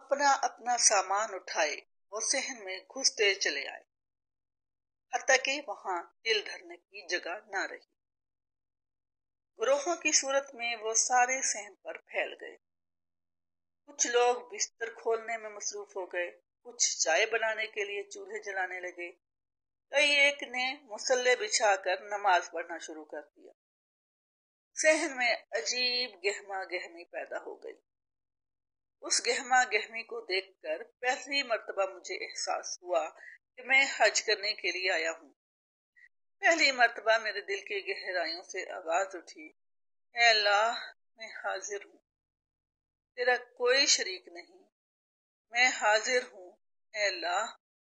अपना अपना सामान उठाए और सहन में घुसते चले आए, हत्ता कि वहां तिल धरने की जगह न रही। गिरोहों की सूरत में वो सारे सहन पर फैल गए। कुछ लोग बिस्तर खोलने में मसरूफ हो गए, कुछ चाय बनाने के लिए चूल्हे जलाने लगे, कई एक ने मुसल्ले बिछाकर नमाज पढ़ना शुरू कर दिया। सहन में अजीब गहमा गहमी पैदा हो गई। उस गहमा गहमी को देखकर पहली मर्तबा मुझे एहसास हुआ कि मैं हज करने के लिए आया हूँ। पहली मर्तबा मेरे दिल की गहराइयों से आवाज उठी, ऐ अल्लाह, मैं हाजिर हूँ, तेरा कोई शरीक नहीं, मैं हाजिर हूँ, ऐ अल्लाह।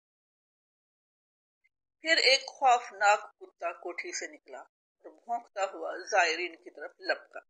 फिर एक खौफनाक कुत्ता कोठी से निकला और भौंकता हुआ जायरीन की तरफ लपका।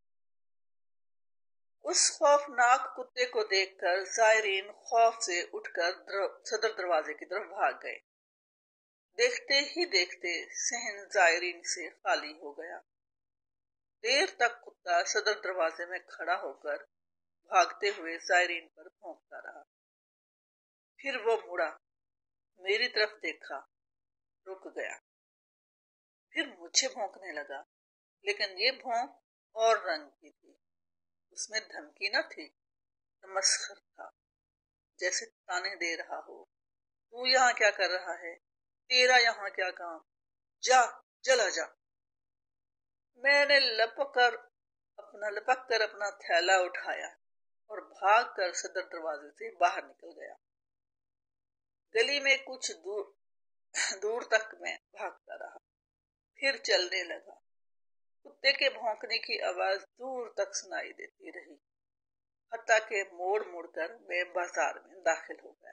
उस खौफनाक कुत्ते को देखकर जायरीन खौफ से उठकर सदर दरवाजे की तरफ भाग गए। देखते ही देखते सहन जायरीन से खाली हो गया। देर तक कुत्ता सदर दरवाजे में खड़ा होकर भागते हुए जायरीन पर भौंकता रहा। फिर वो मुड़ा, मेरी तरफ देखा, रुक गया, फिर मुझे भौंकने लगा, लेकिन ये भौंक और रंग की थी। उसमें धमकी न थी, तमस्खुर था, जैसे ताने दे रहा हो, तू यहाँ क्या कर रहा है, तेरा यहाँ क्या काम, जा, चला जा। मैंने लपक कर अपना थैला उठाया और भागकर सदर दरवाजे से बाहर निकल गया। गली में कुछ दूर तक मैं भागता रहा, फिर चलने लगा। कुत्ते के भौंकने की आवाज दूर तक सुनाई देती रही, हत्ता के मोड़ मुड़कर मैं बाजार में दाखिल हो गया।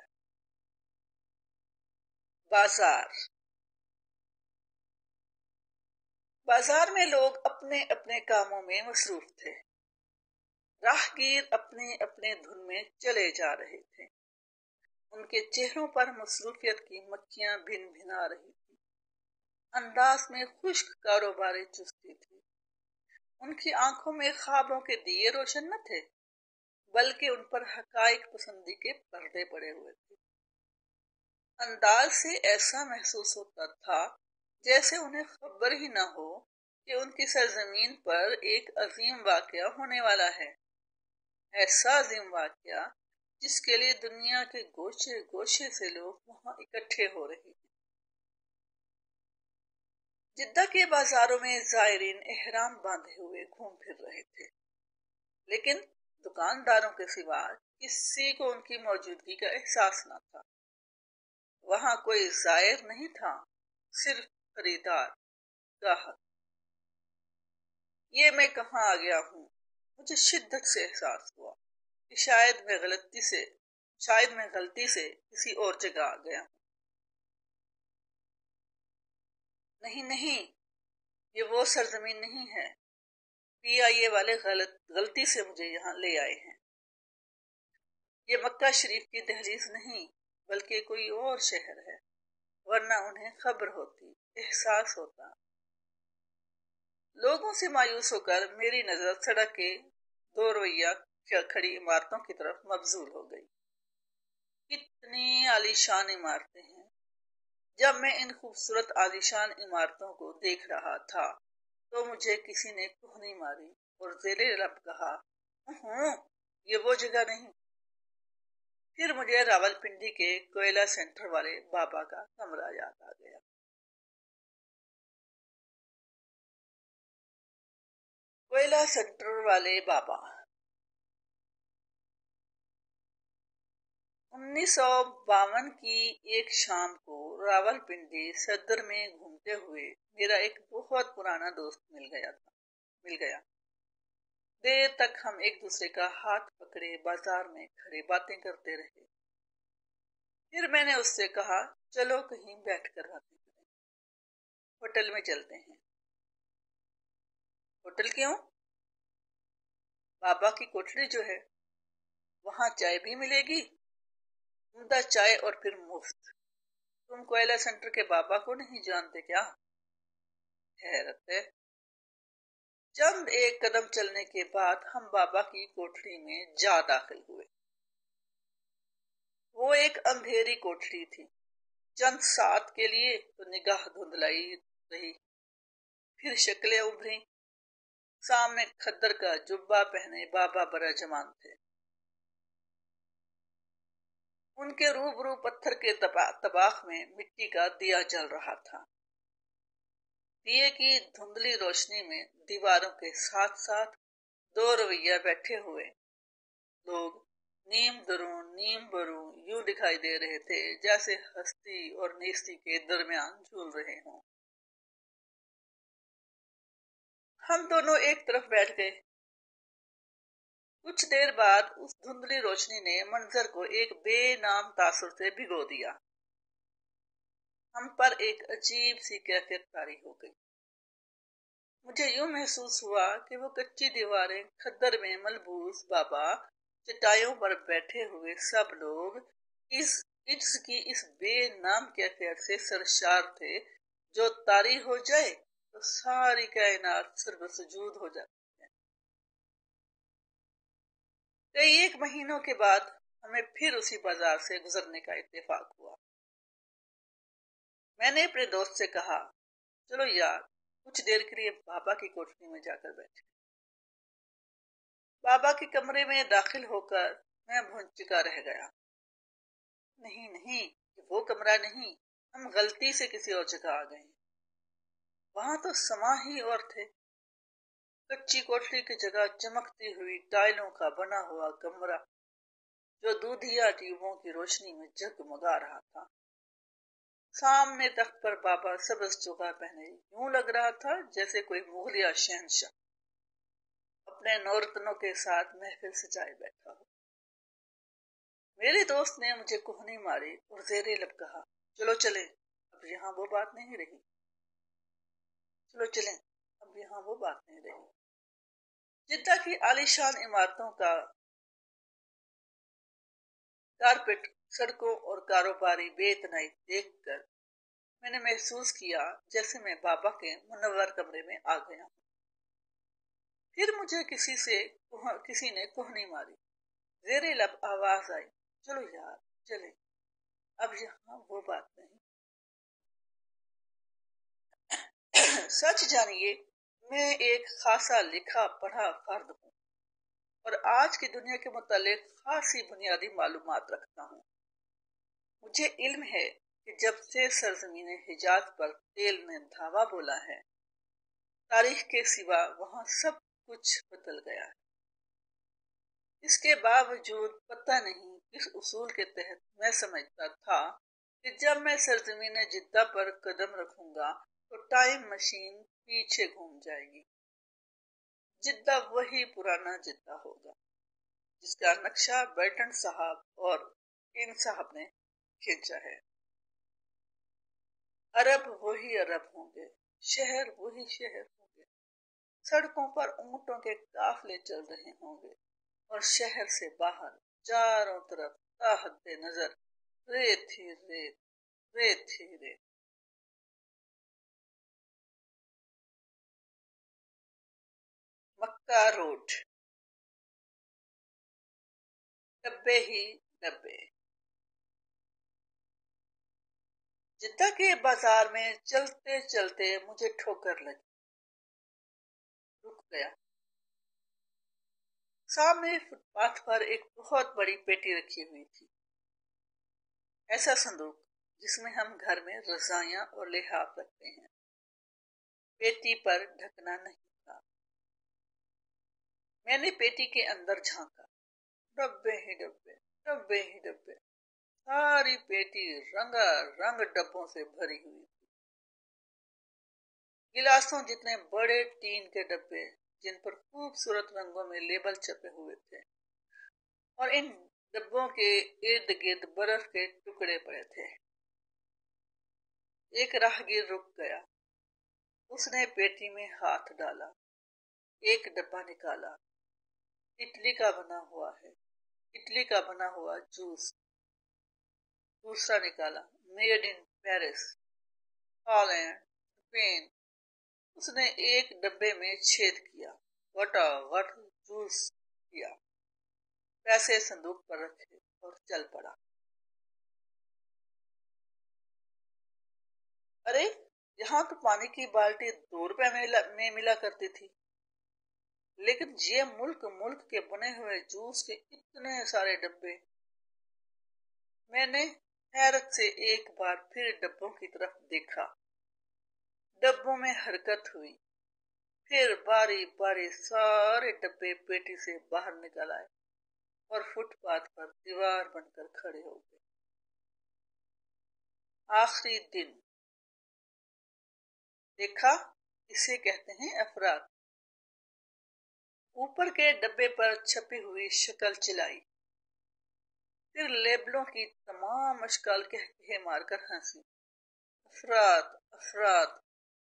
बाजार में लोग अपने अपने कामों में मसरूफ थे। राहगीर अपने अपने धुन में चले जा रहे थे। उनके चेहरों पर मसरूफियत की मक्खियां भिन भिना रही थी। अंदाज में खुश्क कारोबारी चुस्ती थी। उनकी आंखों में ख्वाबों के दिए रोशन न थे, बल्कि उन पर हकाइक पसंदी के पर्दे पड़े हुए थे। अंदाज से ऐसा महसूस होता था जैसे उन्हें खबर ही न हो कि उनकी सरजमीन पर एक अजीम वाकया होने वाला है। ऐसा अजीम वाकया जिसके लिए दुनिया के गोशे गोशे से लोग वहां इकट्ठे हो रहे हैं। जिद्दा के बाजारों में जायरीन एहराम बांधे हुए घूम फिर रहे थे, लेकिन दुकानदारों के सिवा किसी को उनकी मौजूदगी का एहसास न था। वहां कोई जायर नहीं था, सिर्फ खरीदार, ग्राहक। ये मैं कहाँ आ गया हूँ? मुझे शिद्दत से एहसास हुआ कि शायद मैं गलती से किसी और जगह आ गया हूँ। नहीं, ये वो सरजमीन नहीं है। PIA वाले गलती से मुझे यहाँ ले आए हैं। ये मक्का शरीफ की दहलीज नहीं, बल्कि कोई और शहर है, वरना उन्हें खबर होती, एहसास होता। लोगों से मायूस होकर मेरी नजर सड़क के दो रोइया खड़ी इमारतों की तरफ मबजूल हो गई। कितनी आलीशान इमारतें हैं। जब मैं इन खूबसूरत आलीशान इमारतों को देख रहा था तो मुझे किसी ने कुहनी मारी और ज़ेरे लब कहा, ये वो जगह नहीं। फिर मुझे रावलपिंडी के कोयला सेंटर वाले बाबा का कमरा याद आ गया। कोयला सेंटर वाले बाबा 1952 की एक शाम को रावलपिंडी सदर में घूमते हुए मेरा एक बहुत पुराना दोस्त मिल गया। देर तक हम एक दूसरे का हाथ पकड़े बाजार में खड़े बातें करते रहे। फिर मैंने उससे कहा, चलो कहीं बैठकर बातें करें, होटल में चलते हैं। होटल क्यों? बाबा की कोठरी जो है, वहां चाय भी मिलेगी, उम्दा चाय और फिर मुफ्त। तुम कोयला सेंटर के बाबा को नहीं जानते क्या? हैरत है। चंद एक कदम चलने के बाद हम बाबा की कोठरी में जा दाखिल हुए। वो एक अंधेरी कोठरी थी। चंद साथ के लिए तो निगाह धुंधलाई रही, फिर शक्लें उभरी। सामने खद्दर का जुब्बा पहने बाबा बराजमान थे। उनके रूबरू पत्थर के तबाख में मिट्टी का दिया जल रहा था। दिए की धुंधली रोशनी में दीवारों के साथ साथ दो रवैया बैठे हुए लोग नीम बरू यूं दिखाई दे रहे थे जैसे हस्ती और नेस्ती के दरमियान झूल रहे हों। हम दोनों एक तरफ बैठ गए। कुछ देर बाद उस धुंधली रोशनी ने मंजर को एक बेनाम तासुर से भिगो दिया। हम पर एक अजीब सी कैफियत तारी हो गई। मुझे यूं महसूस हुआ कि वो कच्ची दीवारें, खद्दर में मलबूस बाबा, चटाइयों पर बैठे हुए सब लोग इस इज्ज की इस बेनाम कैफियत से सरशार थे जो तारी हो जाए तो सारी कायनात सर्वसुजूद हो जाती है। कई एक महीनों के बाद हमें फिर उसी बाजार से गुजरने का इत्तेफाक हुआ। मैंने अपने दोस्त से कहा, चलो यार कुछ देर के लिए बाबा की कोठरी में जाकर बैठे। बाबा के कमरे में दाखिल होकर मैं भौंचका रह गया। नहीं नहीं, वो कमरा नहीं, हम गलती से किसी और जगह आ गए। वहां तो समा ही और थे। कच्ची कोठरी की जगह चमकती हुई टाइलों का बना हुआ कमरा जो दूधिया ट्यूबों की रोशनी में जगमगा रहा था। सामने तख्त पर बाबा सबज चोगा पहने यूं लग रहा था जैसे कोई मुगलिया शहंशाह अपने नौरतनों के साथ महफिल सजाए बैठा हो। मेरे दोस्त ने मुझे कोहनी मारी और जेरे लब कहा, चलो चले, अब यहाँ वो बात नहीं रही। चलो चलें, अब यहाँ वो बात नहीं रही। जिद्दा की आलीशान इमारतों का कारपेट, सड़कों और कारोबारी बेतनाई देखकर मैंने महसूस किया जैसे मैं बाबा के मुनव्वर कमरे में आ गया हूँ। फिर मुझे किसी ने कोहनी मारी। जेरे लब आवाज आई, चलो यार चले, अब यहाँ वो बात नहीं। सच जानिए, मैं एक खासा लिखा पढ़ा फर्द हूँ और आज की दुनिया के मुतालिक खासी बुनियादी मालूमात रखता हूँ। मुझे इल्म है कि जब से सरजमीन हिजाज पर तेल ने धावा बोला है, तारीख के सिवा वहां सब कुछ बदल गया है। इसके बावजूद पता नहीं किस उसूल के तहत मैं समझता था कि जब मैं सरजमीन जिद्दा पर कदम रखूंगा तो टाइम मशीन पीछे घूम जाएगी। जिद्दा वही पुराना जिद्दा होगा जिसका नक्शा बेल्टन साहब और इन साहब ने खींचा है। अरब वही अरब होंगे, शहर वही शहर होंगे, सड़कों पर ऊंटों के काफले चल रहे होंगे और शहर से बाहर चारों तरफ ताहते नजर रेत ही रेत, रेत ही रेत। मक्का रोड, डब्बे ही डब्बे। जिद्दा के बाजार में चलते चलते मुझे ठोकर लगी। रुक गया। सामने फुटपाथ पर एक बहुत बड़ी पेटी रखी हुई थी। ऐसा संदूक जिसमें हम घर में रजाइयां और लिहाफ रखते हैं। पेटी पर ढकना नहीं था। मैंने पेटी के अंदर झांका। डब्बे ही डब्बे, डब्बे ही डब्बे। सारी पेटी रंग डब्बों से भरी हुई थी। गिलासों जितने बड़े टीन के डब्बे जिन पर खूबसूरत रंगों में लेबल छपे हुए थे और इन डब्बों के इर्द गिर्द बर्फ के टुकड़े पड़े थे। एक राहगीर रुक गया। उसने पेटी में हाथ डाला, एक डब्बा निकाला। इटली का बना हुआ है, इटली का बना हुआ जूस। दूसरा निकाला, made in Paris, Holland, Spain. उसने एक डब्बे में छेद किया, घटाघट जूस किया, पैसे संदूक पर रखे और चल पड़ा। अरे, यहाँ तो पानी की बाल्टी 2 रुपए में मिला करती थी, लेकिन ये मुल्क मुल्क के बने हुए जूस के इतने सारे डब्बे। मैंने हैरत से एक बार फिर डब्बों की तरफ देखा। डब्बों में हरकत हुई, फिर बारी बारी सारे डब्बे पेटी से बाहर निकल आए और फुटपाथ पर दीवार बनकर खड़े हो गए। आखिरी दिन। देखा, इसे कहते हैं अफराद। ऊपर के डब्बे पर छपी हुई शक्ल चिल्लाई, फिर लेबलों की तमाम अशकाल कह मारकर हंसी। अफराद अफराद।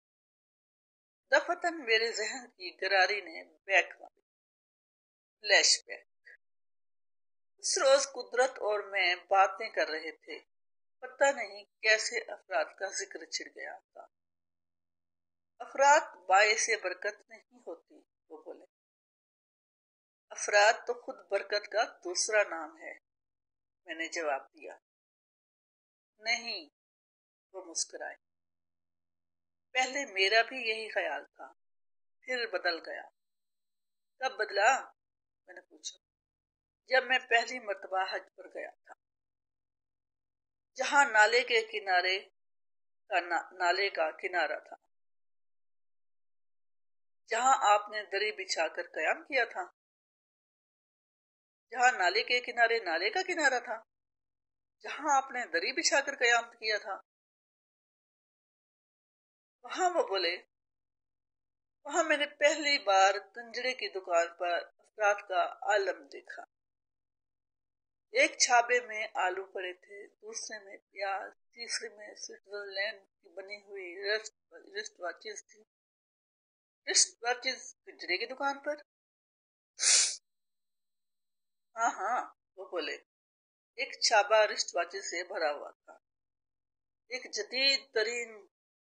दफतन मेरे जहन की गरारी ने बैक मारी। फ्लैशबैक। उस रोज कुदरत और मैं बातें कर रहे थे, पता नहीं कैसे अफराद का जिक्र छिड़ गया था। अफराद बायसे बरकत नहीं होती, वो बोले। अफराद तो खुद बरकत का दूसरा नाम है, मैंने जवाब दिया। नहीं, वो मुस्कुराए। पहले मेरा भी यही ख्याल था, फिर बदल गया। कब बदला? मैंने पूछा। जब मैं पहली मर्तबा हज पर गया था, जहां नाले के किनारे का नाले का किनारा था, जहां आपने दरी बिछाकर कयाम किया था, जहां नाले के किनारे नाले का किनारा था, जहां आपने दरी बिछाकर कयाम किया था, वहां वो बोले। वहां मैंने पहली बार कंजड़े की दुकान पर अफराद का आलम देखा। एक छाबे में आलू पड़े थे, दूसरे में प्याज, तीसरे में स्विट्जरलैंड की बनी हुई रिस्ट वॉचेस थी। रिस्ट वॉचेस कंजड़े की दुकान पर? हाँ हाँ, वो बोले। एक छाबा रिस्ट वॉचेस से भरा हुआ था, एक जदीद तरीन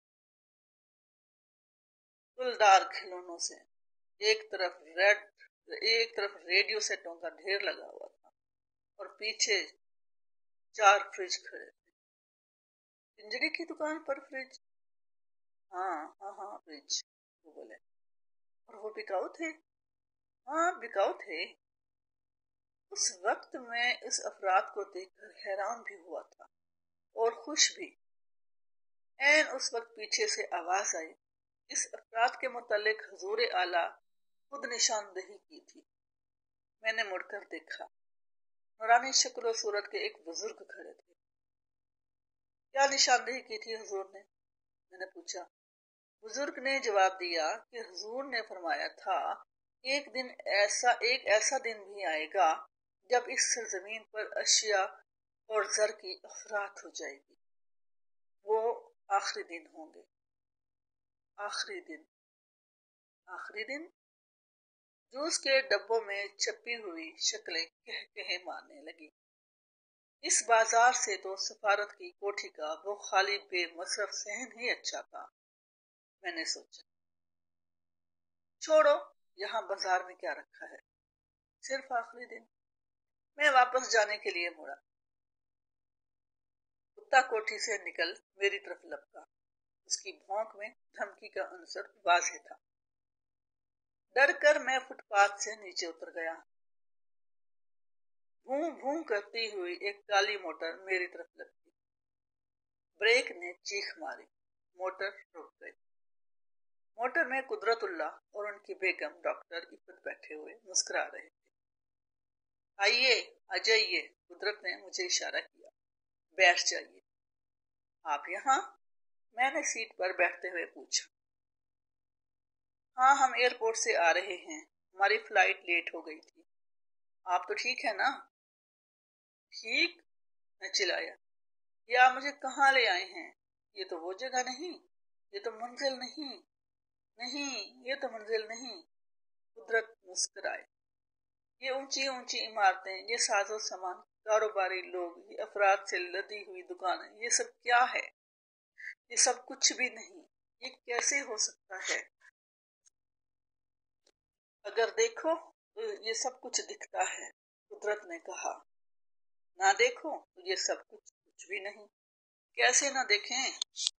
फुलदार खिलौनों से। एक तरफ रेडियो सेटों का ढेर लगा हुआ था और पीछे 4 फ्रिज खड़े थे। पिंजरे की दुकान पर फ्रिज? हाँ फ्रिज, वो बोले। और वो बिकाऊ थे? हाँ, बिकाऊ थे। उस वक्त मैं इस अफराद को देखकर हैरान भी हुआ था और खुश भी। ऐन उस वक्त पीछे से आवाज आई। इस अफराद के मुतालिक हुजूर आला खुद निशानदेही की थी। मैंने मुड़कर देखा। नूरानी शक्ल सूरत के एक बुजुर्ग खड़े थे। क्या निशानदेही की थी हुजूर ने? मैंने पूछा। बुजुर्ग ने जवाब दिया कि हुजूर ने फरमाया था, एक ऐसा दिन भी आएगा जब इस सरजमीन पर अशिया और जर की अफरात हो जाएगी। वो आखिरी दिन होंगे। आखिरी दिन? आखिरी दिन? जूस के डब्बों में छपी हुई शक्लें कह मारने लगी। इस बाजार से तो सफारत की कोठी का वो खाली बेमसरफ सहन ही अच्छा था, मैंने सोचा। छोड़ो, यहाँ बाजार में क्या रखा है, सिर्फ आखिरी दिन। मैं वापस जाने के लिए मुड़ा। कुत्ता कोठी से निकल मेरी तरफ लपका। उसकी भौंक में धमकी का अंसर वाज़ेह था। डर कर मैं फुटपाथ से नीचे उतर गया। भूं भूं करती हुई एक काली मोटर मेरी तरफ लपकी। ब्रेक ने चीख मारी, मोटर रुक गई। मोटर में कुदरतुल्लाह और उनकी बेगम डॉक्टर इफ़त बैठे हुए मुस्कुरा रहे थे। आइए, आ जाइए, कुदरत ने मुझे इशारा किया। बैठ जाइए। आप यहाँ? मैंने सीट पर बैठते हुए पूछा। हाँ, हम एयरपोर्ट से आ रहे हैं, हमारी फ्लाइट लेट हो गई थी। आप तो ठीक है ना? ठीक? मैं चिल्लाया। ये आप मुझे कहाँ ले आए हैं? ये तो वो जगह नहीं, ये तो मंजिल नहीं, नहीं, ये तो मंजिल नहीं। कुदरत मुस्कुराए। ये ऊंची ऊंची इमारतें, ये साजो सामान, कारोबारी लोग, ये अफराद से लदी हुई दुकानें, ये सब क्या है? ये सब कुछ भी नहीं। ये कैसे हो सकता है? अगर देखो तो ये सब कुछ दिखता है, कुदरत ने कहा। ना देखो तो ये सब कुछ कुछ भी नहीं। कैसे ना देखें?